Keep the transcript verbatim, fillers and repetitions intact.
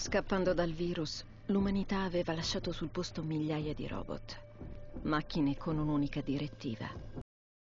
Scappando dal virus, l'umanità aveva lasciato sul posto migliaia di robot. Macchine con un'unica direttiva: